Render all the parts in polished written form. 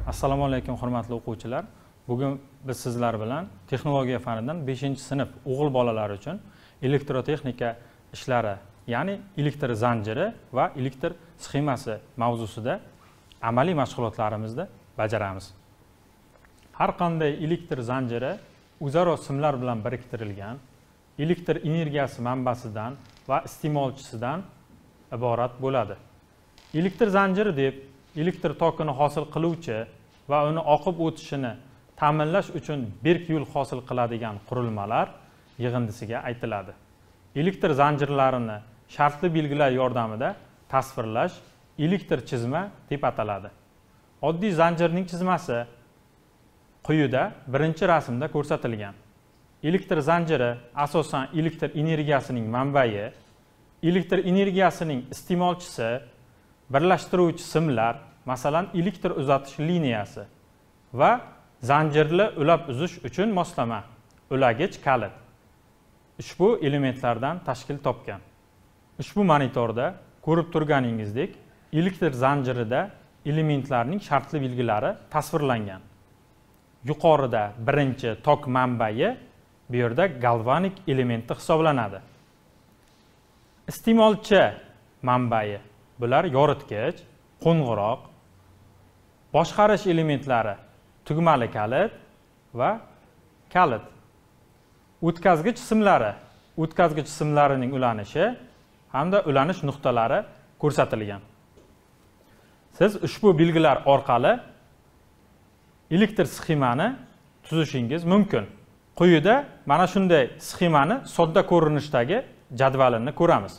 Assalomu alaykum hurmatli o'quvchilar. Bugun biz sizlar bilan texnologiya fanidan 5-sinf o'g'il bolalar uchun elektrotexnika ishlari, ya'ni elektr zanjiri va elektr sxemasi mavzusida amaliy mashg'ulotlarimizni bajaramiz. Har qanday elektr zanjiri o'zaro simlar bilan biriktirilgan elektr energiyasi manbasidan va iste'molchisidan iborat bo'ladi. Elektr zanjiri deb elektr tokini hosil qiluvchi va uni oqib o'tishini ta'minlash uchun berk yo'l hosil qiladigan qurilmalar yig'indisiga aytiladi. Elektr zanjirlarini shartli belgilar yordamida tasvirlash elektr chizma deb ataladi. Oddiy zanjirning chizmasi quyida birinchi rasmda ko'rsatilgan. Elektr zanjiri asosan elektr energiyasining manbai, elektr energiyasining iste'molchisi, birlashtiruvchi simlar, masalan elektr uzatish liniyasi va zanjirli ulab uzish uchun moslama, ulagich kalit ushbu elementlardan tashkil topgan. Ushbu monitorda ko'rib turganingizdek, elektr zanjirida elementlarning shartli belgilari tasvirlangan. Yuqorida birinchi tok manbai, bu yerda galvanik elementi hisoblanadi. Iste'molchi manbai, bular yoritgich, qo'ng'iroq, boshqarish elementlari, tugmali kalit va kalit. O'tkazgich simlari, o'tkazgich simlarining ulanishi hamda ulanish nuqtalari ko'rsatilgan. Siz ushbu belgilar orqali elektr sxemani tuzishingiz mumkin. Quyida mana shunday sxemani sodda ko'rinishdagi jadvalini ko'ramiz.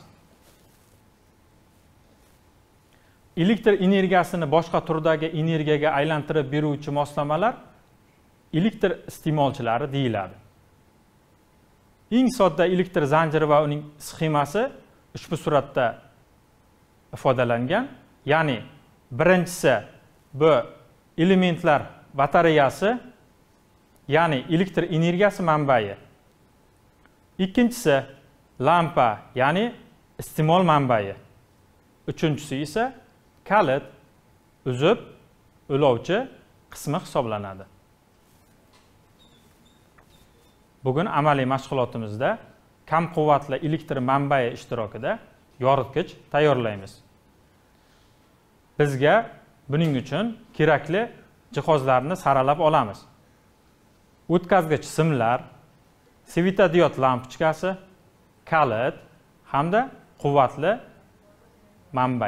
Elektr energiyasini boshqa turdagi energiyaga aylantirib beruvchi moslamalar elektr iste'molchilari deyiladi. Eng sodda elektr zanjiri va uning sxemasi ushbu suratda ifodalangan. Ya'ni birinchisi bu elementlar batareyasi, ya'ni elektr energiyasi manbai. Ikkinchisi lampa, ya'ni iste'mol manbai. Uchinchisi esa kalit, uzib, ulovchi qismi hisoblanadi. Bugun amaliy mashg'ulotimizda kam quvvatli elektr manbai ishtirokida yoritgich tayyorlaymiz. Bizga buning uchun kerakli jihozlarni saralab olamiz. O'tkazgich simlar, svetodiod lampochkasi, kalit hamda quvvatli manbai.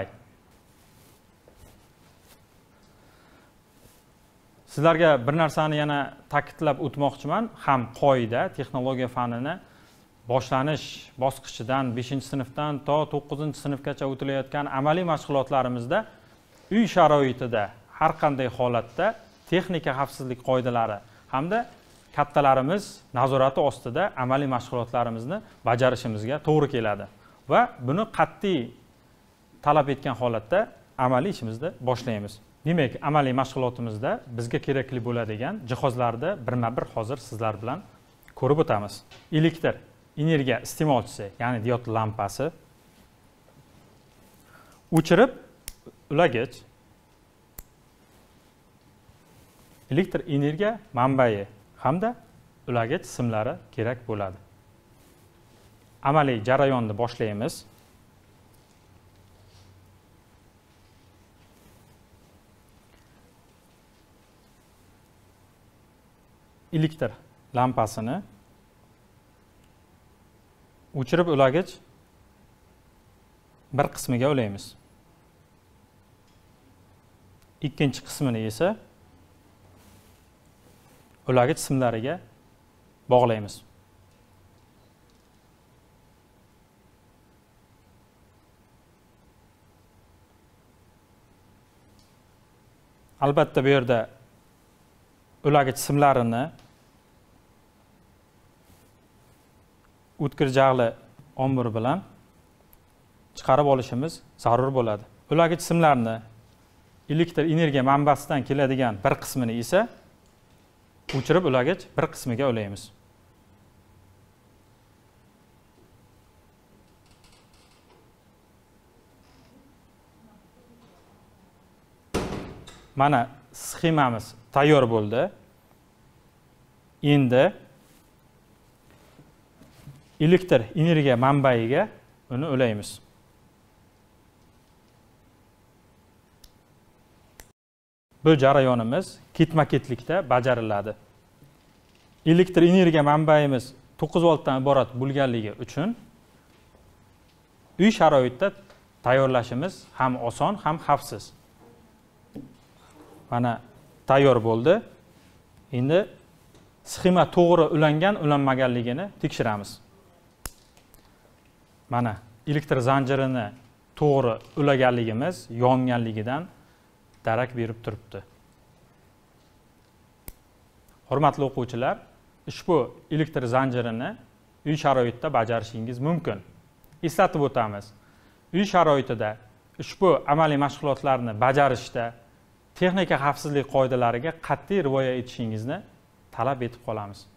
Sizlarga bir narsani yana ta'kidlab o'tmoqchiman. Ham qoida texnologiya fanini boshlanish bosqichidan 5-sinfdan to 9-sinfgacha o'tilayotgan amaliy mashg'ulotlarimizda uy sharoitida har qanday holatda texnika xavfsizlik qoidalari hamda kattalarimiz nazorati ostida amaliy mashg'ulotlarimizni bajarishimizga to'g'ri keladi va buni qat'iy talab etgan holatda amaliy ishimizni boshlaymiz. Demak, amaliy mashg'ulotimizda bizga kerakli bo'ladigan jihozlarni birma-bir hozir sizlar bilan ko'rib o'tamiz. Elektr energiya iste'molchisi, ya'ni diod lampasi, o'chirib ulagich, elektr energiya manbai hamda ulagich simlari kerak bo'ladi. Amaliy jarayonni boshlaymiz. Elektr lampasini o'chirib ulagich bir qismiga ulaymiz. Ikkinchi qismini esa ulagich simlariga bog'laymiz. Albatta bu yerda ulagich simlarini o'tkir jag'li ombur bilan chiqarib olishimiz zarur bo'ladi. Ulagich simlarni elektr energiya manbasidan keladigan bir qismini esa o'chirib ulagich bir qismiga ulaymiz. Mana sxemamiz tayyor bo'ldi. Endi elektr energiya manbaiga uni ulaymiz. Bu jarayonimiz ketma-ketlikda bajariladi. Elektr energiya manbaimiz 9 voltdan iborat bo'lganligi uchun uy sharoitida tayyorlashimiz ham oson, ham xavfsiz. Mana tayyor bo'ldi. Endi sxema to'g'ri ulangan, ulanmaganligini tekshiramiz. Mana elektr zanjirini to'g'ri ulaganligimiz yonganligidan darak berib turibdi. Hurmatli o'quvchilar, ushbu elektr zanjirini uy sharoitida bajarishingiz mumkin. Eslatib o'tamiz. Uy sharoitida ushbu amaliy mashg'ulotlarni bajarishda texnika xavfsizlik qoidalariga qat'iy rioya etishingizni talab etib qolamiz.